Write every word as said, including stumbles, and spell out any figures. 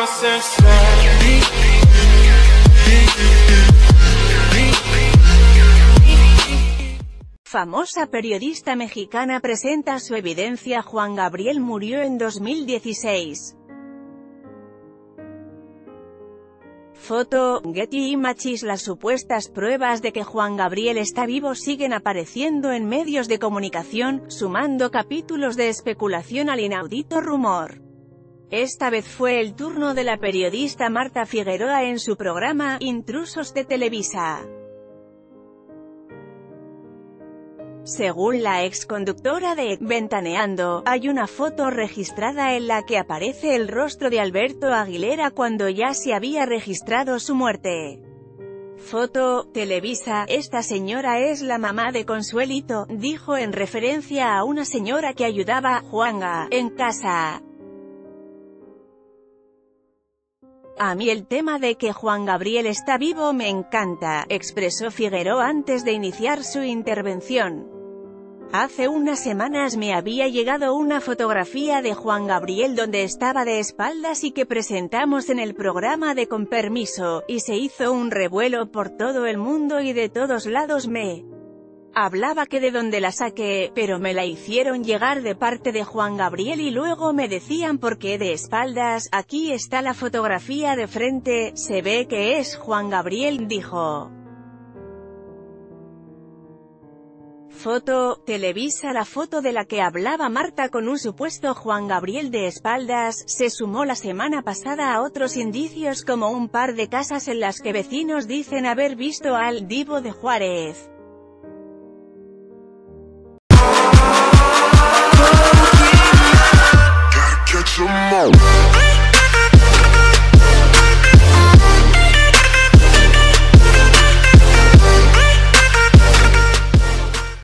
Famosa periodista mexicana presenta su evidencia. Juan Gabriel murió en dos mil dieciséis. Foto, Getty Images. Las supuestas pruebas de que Juan Gabriel está vivo siguen apareciendo en medios de comunicación, sumando capítulos de especulación al inaudito rumor. Esta vez fue el turno de la periodista Marta Figueroa en su programa Intrusos de Televisa. Según la exconductora de Ventaneando, hay una foto registrada en la que aparece el rostro de Alberto Aguilera cuando ya se había registrado su muerte. Foto, Televisa. Esta señora es la mamá de Consuelito, dijo en referencia a una señora que ayudaba a Juanga en casa. A mí el tema de que Juan Gabriel está vivo me encanta, expresó Figueroa antes de iniciar su intervención. Hace unas semanas me había llegado una fotografía de Juan Gabriel donde estaba de espaldas y que presentamos en el programa de Con Permiso, y se hizo un revuelo por todo el mundo y de todos lados me hablaba que de dónde la saqué, pero me la hicieron llegar de parte de Juan Gabriel y luego me decían por qué de espaldas. Aquí está la fotografía de frente, se ve que es Juan Gabriel, dijo. Foto, Televisa. La foto de la que hablaba Marta con un supuesto Juan Gabriel de espaldas, se sumó la semana pasada a otros indicios como un par de casas en las que vecinos dicen haber visto al Divo de Juárez. Gotta catch 'em all.